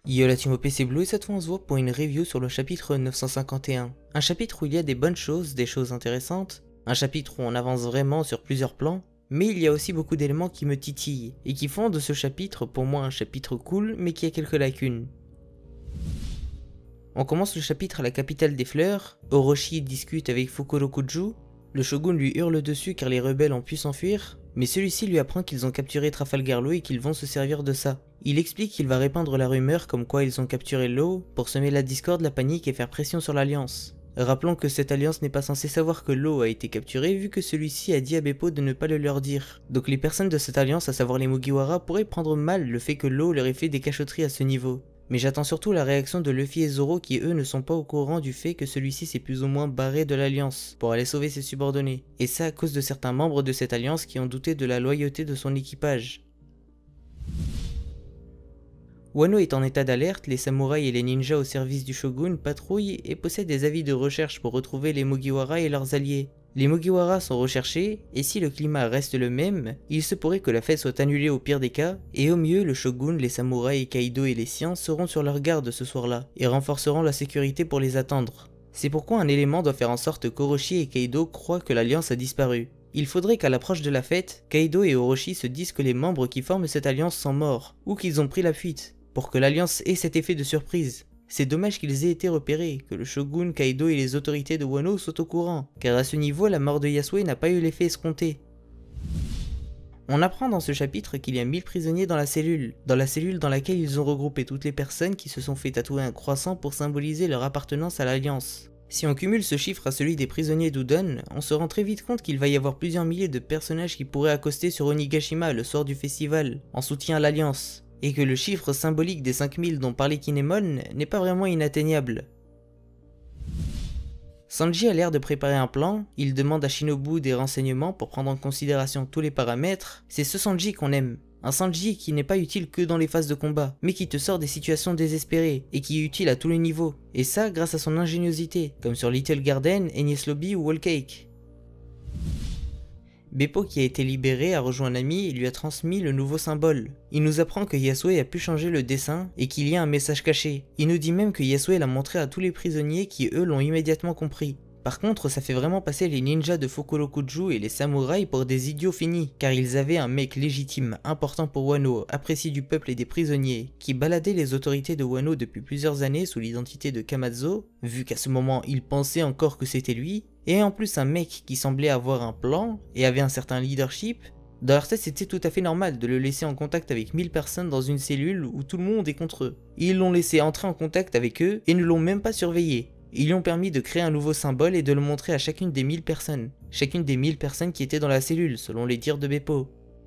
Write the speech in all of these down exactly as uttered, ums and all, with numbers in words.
Yo la team O P c'est Blue et cette fois on se voit pour une review sur le chapitre neuf cent cinquante et un. Un chapitre où il y a des bonnes choses, des choses intéressantes, un chapitre où on avance vraiment sur plusieurs plans, mais il y a aussi beaucoup d'éléments qui me titillent et qui font de ce chapitre pour moi un chapitre cool mais qui a quelques lacunes. On commence le chapitre à la capitale des fleurs, Orochi discute avec Fukorokuju, le shogun lui hurle dessus car les rebelles ont pu s'enfuir, mais celui-ci lui apprend qu'ils ont capturé Trafalgar Law et qu'ils vont se servir de ça. Il explique qu'il va répandre la rumeur comme quoi ils ont capturé Law pour semer la discorde, la panique et faire pression sur l'Alliance. Rappelons que cette alliance n'est pas censée savoir que Law a été capturé vu que celui-ci a dit à Beppo de ne pas le leur dire. Donc les personnes de cette alliance, à savoir les Mugiwara, pourraient prendre mal le fait que Law leur ait fait des cachotteries à ce niveau. Mais j'attends surtout la réaction de Luffy et Zoro qui eux ne sont pas au courant du fait que celui-ci s'est plus ou moins barré de l'alliance pour aller sauver ses subordonnés. Et ça à cause de certains membres de cette alliance qui ont douté de la loyauté de son équipage. Wano est en état d'alerte, les samouraïs et les ninjas au service du shogun patrouillent et possèdent des avis de recherche pour retrouver les Mugiwara et leurs alliés. Les Mugiwara sont recherchés, et si le climat reste le même, il se pourrait que la fête soit annulée au pire des cas, et au mieux le shogun, les samouraïs, Kaido et les siens seront sur leur garde ce soir-là, et renforceront la sécurité pour les attendre. C'est pourquoi un élément doit faire en sorte qu'Orochi et Kaido croient que l'alliance a disparu. Il faudrait qu'à l'approche de la fête, Kaido et Orochi se disent que les membres qui forment cette alliance sont morts, ou qu'ils ont pris la fuite, pour que l'alliance ait cet effet de surprise. C'est dommage qu'ils aient été repérés, que le shogun, Kaido et les autorités de Wano soient au courant, car à ce niveau la mort de Yasue n'a pas eu l'effet escompté. On apprend dans ce chapitre qu'il y a mille prisonniers dans la cellule, dans la cellule dans laquelle ils ont regroupé toutes les personnes qui se sont fait tatouer un croissant pour symboliser leur appartenance à l'Alliance. Si on cumule ce chiffre à celui des prisonniers d'Udon, on se rend très vite compte qu'il va y avoir plusieurs milliers de personnages qui pourraient accoster sur Onigashima le soir du festival, en soutien à l'Alliance. Et que le chiffre symbolique des cinq mille dont parlait Kinemon n'est pas vraiment inatteignable. Sanji a l'air de préparer un plan, il demande à Shinobu des renseignements pour prendre en considération tous les paramètres. C'est ce Sanji qu'on aime. Un Sanji qui n'est pas utile que dans les phases de combat, mais qui te sort des situations désespérées, et qui est utile à tous les niveaux. Et ça grâce à son ingéniosité, comme sur Little Garden, Enies Lobby ou Whole Cake. Beppo qui a été libéré a rejoint Nami et lui a transmis le nouveau symbole. Il nous apprend que Yasue a pu changer le dessin et qu'il y a un message caché. Il nous dit même que Yasue l'a montré à tous les prisonniers qui eux l'ont immédiatement compris. Par contre ça fait vraiment passer les ninjas de Fukorokuju et les samouraïs pour des idiots finis, car ils avaient un mec légitime important pour Wano, apprécié du peuple et des prisonniers, qui baladait les autorités de Wano depuis plusieurs années sous l'identité de Kamazo, vu qu'à ce moment il pensait encore que c'était lui, et en plus un mec qui semblait avoir un plan et avait un certain leadership. Dans leur tête c'était tout à fait normal de le laisser en contact avec mille personnes dans une cellule où tout le monde est contre eux. Ils l'ont laissé entrer en contact avec eux et ne l'ont même pas surveillé. Ils lui ont permis de créer un nouveau symbole et de le montrer à chacune des mille personnes. Chacune des mille personnes qui étaient dans la cellule, selon les dires de Beppo.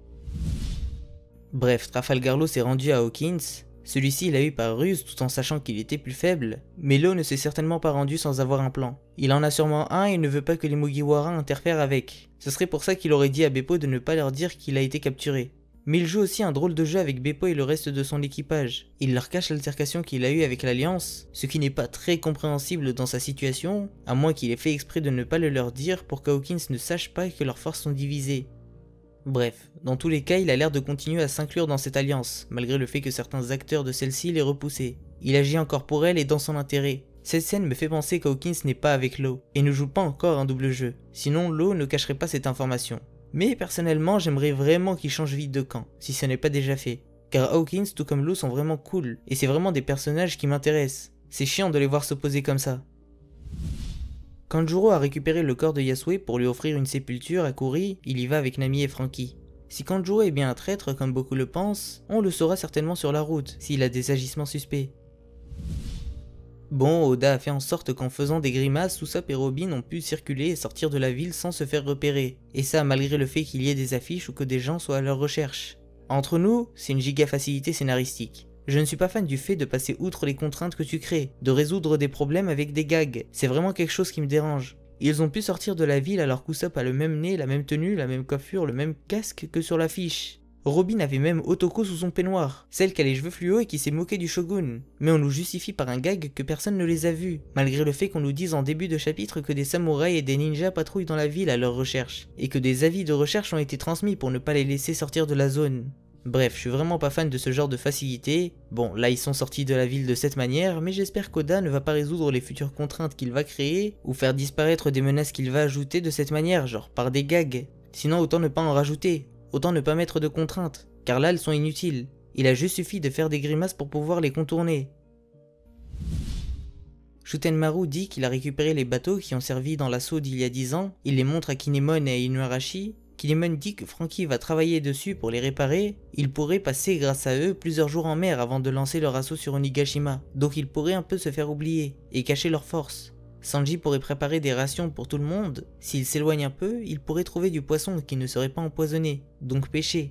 Bref, Trafalgar Law s'est rendu à Hawkins. Celui-ci l'a eu par ruse tout en sachant qu'il était plus faible, mais Law ne s'est certainement pas rendu sans avoir un plan. Il en a sûrement un et ne veut pas que les Mugiwara interfèrent avec. Ce serait pour ça qu'il aurait dit à Beppo de ne pas leur dire qu'il a été capturé. Mais il joue aussi un drôle de jeu avec Beppo et le reste de son équipage. Il leur cache l'altercation qu'il a eue avec l'Alliance, ce qui n'est pas très compréhensible dans sa situation, à moins qu'il ait fait exprès de ne pas le leur dire pour qu'Hawkins ne sache pas que leurs forces sont divisées. Bref, dans tous les cas, il a l'air de continuer à s'inclure dans cette alliance, malgré le fait que certains acteurs de celle-ci l'aient repoussé. Il agit encore pour elle et dans son intérêt. Cette scène me fait penser qu'Hawkins n'est pas avec Law, et ne joue pas encore un double jeu, sinon Law ne cacherait pas cette information. Mais personnellement, j'aimerais vraiment qu'il change vite de camp, si ce n'est pas déjà fait. Car Hawkins tout comme Law sont vraiment cool, et c'est vraiment des personnages qui m'intéressent. C'est chiant de les voir s'opposer comme ça. Kanjuro a récupéré le corps de Yasue pour lui offrir une sépulture à Kuri, il y va avec Nami et Franky. Si Kanjuro est bien un traître comme beaucoup le pensent, on le saura certainement sur la route, s'il a des agissements suspects. Bon, Oda a fait en sorte qu'en faisant des grimaces, Usopp et Robin ont pu circuler et sortir de la ville sans se faire repérer, et ça malgré le fait qu'il y ait des affiches ou que des gens soient à leur recherche. Entre nous, c'est une giga facilité scénaristique. Je ne suis pas fan du fait de passer outre les contraintes que tu crées, de résoudre des problèmes avec des gags, c'est vraiment quelque chose qui me dérange. Ils ont pu sortir de la ville alors qu'Usopp a le même nez, la même tenue, la même coiffure, le même casque que sur l'affiche. Robin avait même Otoko sous son peignoir, celle qui a les cheveux fluo et qui s'est moquée du shogun. Mais on nous justifie par un gag que personne ne les a vus, malgré le fait qu'on nous dise en début de chapitre que des samouraïs et des ninjas patrouillent dans la ville à leur recherche, et que des avis de recherche ont été transmis pour ne pas les laisser sortir de la zone. Bref, je suis vraiment pas fan de ce genre de facilité. Bon, là ils sont sortis de la ville de cette manière, mais j'espère qu'Oda ne va pas résoudre les futures contraintes qu'il va créer, ou faire disparaître des menaces qu'il va ajouter de cette manière, genre par des gags. Sinon autant ne pas en rajouter, autant ne pas mettre de contraintes, car là elles sont inutiles. Il a juste suffi de faire des grimaces pour pouvoir les contourner. Shutenmaru dit qu'il a récupéré les bateaux qui ont servi dans l'assaut d'il y a dix ans, il les montre à Kinemon et à Inuarashi. Kinemon dit que Franky va travailler dessus pour les réparer, il pourrait passer grâce à eux plusieurs jours en mer avant de lancer leur assaut sur Onigashima, donc ils pourraient un peu se faire oublier, et cacher leurs forces. Sanji pourrait préparer des rations pour tout le monde, s'il s'éloigne un peu, il pourrait trouver du poisson qui ne serait pas empoisonné, donc pêcher.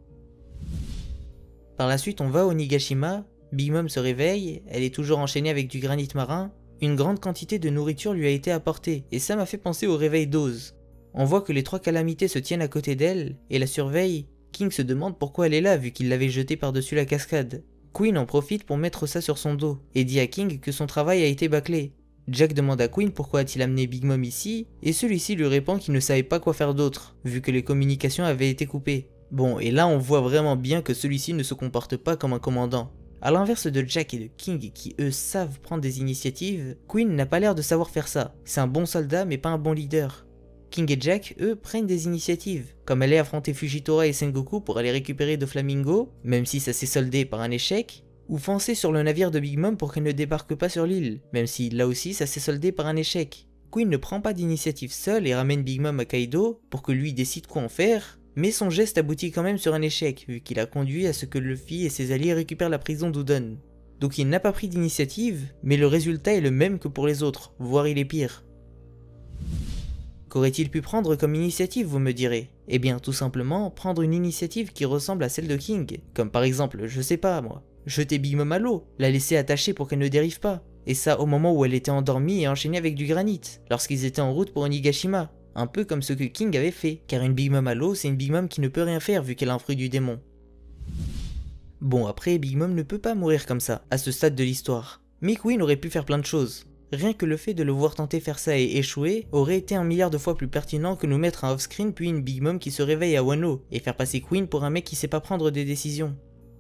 Par la suite on va à Onigashima, Big Mom se réveille, elle est toujours enchaînée avec du granit marin, une grande quantité de nourriture lui a été apportée, et ça m'a fait penser au réveil d'Oz. On voit que les trois calamités se tiennent à côté d'elle et la surveillent. King se demande pourquoi elle est là vu qu'il l'avait jetée par-dessus la cascade. Queen en profite pour mettre ça sur son dos et dit à King que son travail a été bâclé. Jack demande à Queen pourquoi a-t-il amené Big Mom ici et celui-ci lui répond qu'il ne savait pas quoi faire d'autre vu que les communications avaient été coupées. Bon, et là on voit vraiment bien que celui-ci ne se comporte pas comme un commandant. A l'inverse de Jack et de King qui eux savent prendre des initiatives, Queen n'a pas l'air de savoir faire ça. C'est un bon soldat mais pas un bon leader. King et Jack, eux, prennent des initiatives, comme aller affronter Fujitora et Sengoku pour aller récupérer Doflamingo, même si ça s'est soldé par un échec, ou foncer sur le navire de Big Mom pour qu'elle ne débarque pas sur l'île, même si là aussi ça s'est soldé par un échec. Queen ne prend pas d'initiative seule et ramène Big Mom à Kaido pour que lui décide quoi en faire, mais son geste aboutit quand même sur un échec, vu qu'il a conduit à ce que Luffy et ses alliés récupèrent la prison d'Udon. Donc il n'a pas pris d'initiative, mais le résultat est le même que pour les autres, voire il est pire. Qu'aurait-il pu prendre comme initiative, vous me direz? Eh bien, tout simplement, prendre une initiative qui ressemble à celle de King, comme par exemple, je sais pas moi, jeter Big Mom à l'eau, la laisser attachée pour qu'elle ne dérive pas, et ça au moment où elle était endormie et enchaînée avec du granit, lorsqu'ils étaient en route pour Onigashima, un peu comme ce que King avait fait, car une Big Mom à l'eau, c'est une Big Mom qui ne peut rien faire vu qu'elle a un fruit du démon. Bon, après, Big Mom ne peut pas mourir comme ça, à ce stade de l'histoire, mais Queen aurait pu faire plein de choses. Rien que le fait de le voir tenter faire ça et échouer aurait été un milliard de fois plus pertinent que nous mettre un off-screen puis une Big Mom qui se réveille à Wano et faire passer Queen pour un mec qui sait pas prendre des décisions.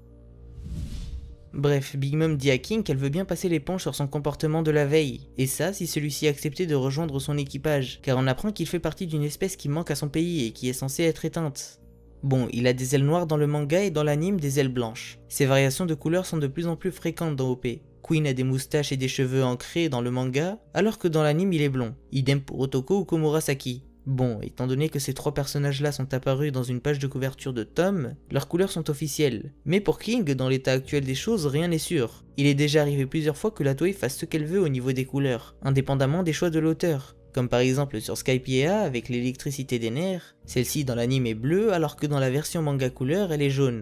Bref, Big Mom dit à King qu'elle veut bien passer l'éponge sur son comportement de la veille, et ça si celui-ci acceptait de rejoindre son équipage, car on apprend qu'il fait partie d'une espèce qui manque à son pays et qui est censée être éteinte. Bon, il a des ailes noires dans le manga et dans l'anime des ailes blanches. Ces variations de couleurs sont de plus en plus fréquentes dans O P. Queen a des moustaches et des cheveux ancrés dans le manga, alors que dans l'anime il est blond. Idem pour Otoko ou Komurasaki. Bon, étant donné que ces trois personnages-là sont apparus dans une page de couverture de tome, leurs couleurs sont officielles. Mais pour King, dans l'état actuel des choses, rien n'est sûr. Il est déjà arrivé plusieurs fois que la Toei fasse ce qu'elle veut au niveau des couleurs, indépendamment des choix de l'auteur. Comme par exemple sur Skypiea avec l'électricité des nerfs, celle-ci dans l'anime est bleue alors que dans la version manga couleur elle est jaune.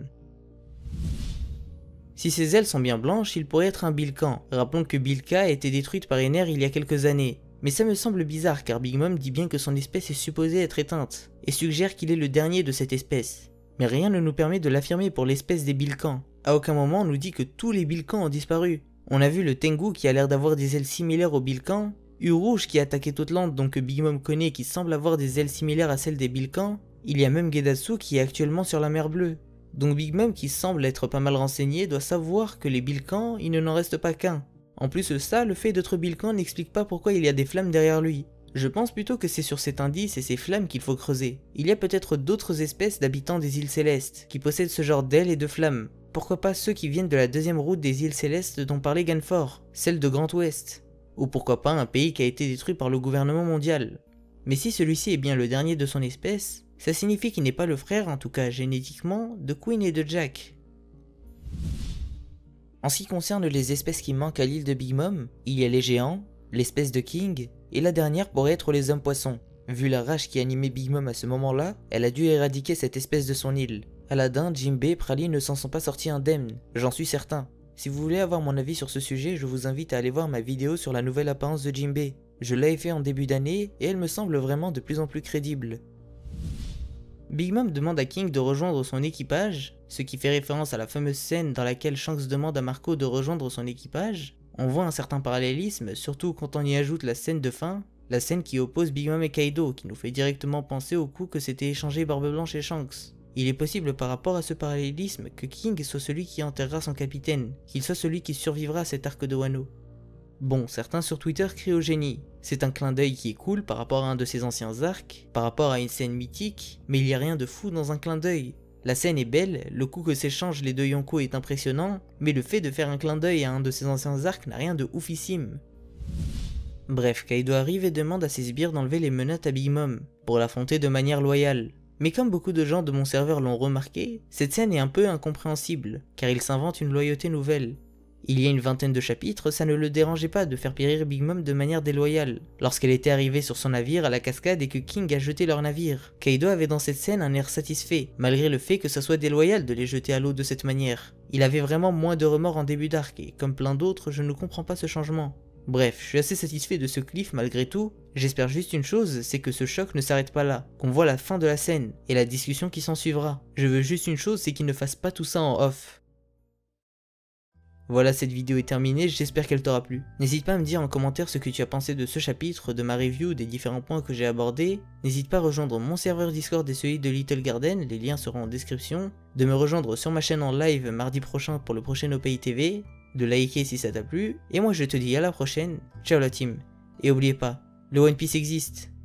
Si ses ailes sont bien blanches, il pourrait être un Bilkan. Rappelons que Bilka a été détruite par Ener il y a quelques années. Mais ça me semble bizarre car Big Mom dit bien que son espèce est supposée être éteinte, et suggère qu'il est le dernier de cette espèce. Mais rien ne nous permet de l'affirmer pour l'espèce des Bilkans. À aucun moment on nous dit que tous les Bilkans ont disparu. On a vu le Tengu qui a l'air d'avoir des ailes similaires aux Bilkans, U-Rouge qui a attaqué toute l'Inde donc que Big Mom connaît qui semble avoir des ailes similaires à celles des Bilkans, il y a même Gedatsu qui est actuellement sur la mer Bleue. Donc Big Mom qui semble être pas mal renseigné doit savoir que les Bilkans, il ne n'en reste pas qu'un. En plus de ça, le fait d'être Bilkan n'explique pas pourquoi il y a des flammes derrière lui. Je pense plutôt que c'est sur cet indice et ces flammes qu'il faut creuser. Il y a peut-être d'autres espèces d'habitants des îles célestes qui possèdent ce genre d'ailes et de flammes. Pourquoi pas ceux qui viennent de la deuxième route des îles célestes dont parlait Ganfor, celle de Grand Ouest. Ou pourquoi pas un pays qui a été détruit par le gouvernement mondial. Mais si celui-ci est bien le dernier de son espèce, ça signifie qu'il n'est pas le frère, en tout cas génétiquement, de Queen et de Jack. En ce qui concerne les espèces qui manquent à l'île de Big Mom, il y a les géants, l'espèce de King, et la dernière pourrait être les hommes-poissons. Vu la rage qui animait Big Mom à ce moment-là, elle a dû éradiquer cette espèce de son île. Aladdin, Jinbei, Praline ne s'en sont pas sortis indemnes, j'en suis certain. Si vous voulez avoir mon avis sur ce sujet, je vous invite à aller voir ma vidéo sur la nouvelle apparence de Jinbei. Je l'avais fait en début d'année, et elle me semble vraiment de plus en plus crédible. Big Mom demande à King de rejoindre son équipage, ce qui fait référence à la fameuse scène dans laquelle Shanks demande à Marco de rejoindre son équipage. On voit un certain parallélisme, surtout quand on y ajoute la scène de fin, la scène qui oppose Big Mom et Kaido, qui nous fait directement penser au coup que s'était échangé Barbe Blanche et Shanks. Il est possible par rapport à ce parallélisme que King soit celui qui enterrera son capitaine, qu'il soit celui qui survivra à cet arc de Wano. Bon, certains sur Twitter crient au génie. C'est un clin d'œil qui est cool par rapport à un de ses anciens arcs, par rapport à une scène mythique, mais il n'y a rien de fou dans un clin d'œil. La scène est belle, le coup que s'échangent les deux Yonko est impressionnant, mais le fait de faire un clin d'œil à un de ses anciens arcs n'a rien de oufissime. Bref, Kaido arrive et demande à ses sbires d'enlever les menottes à Big Mom, pour l'affronter de manière loyale. Mais comme beaucoup de gens de mon serveur l'ont remarqué, cette scène est un peu incompréhensible, car il s'invente une loyauté nouvelle. Il y a une vingtaine de chapitres, ça ne le dérangeait pas de faire périr Big Mom de manière déloyale, lorsqu'elle était arrivée sur son navire à la cascade et que King a jeté leur navire. Kaido avait dans cette scène un air satisfait, malgré le fait que ça soit déloyal de les jeter à l'eau de cette manière. Il avait vraiment moins de remords en début d'arc, et comme plein d'autres, je ne comprends pas ce changement. Bref, je suis assez satisfait de ce cliff malgré tout, j'espère juste une chose, c'est que ce choc ne s'arrête pas là, qu'on voit la fin de la scène, et la discussion qui s'en suivra. Je veux juste une chose, c'est qu'ils ne fassent pas tout ça en off. Voilà, cette vidéo est terminée, j'espère qu'elle t'aura plu. N'hésite pas à me dire en commentaire ce que tu as pensé de ce chapitre, de ma review, des différents points que j'ai abordés. N'hésite pas à rejoindre mon serveur Discord et celui de Little Garden, les liens seront en description. De me rejoindre sur ma chaîne en live mardi prochain pour le prochain O P I T V. De liker si ça t'a plu. Et moi je te dis à la prochaine, ciao la team. Et oubliez pas, le One Piece existe.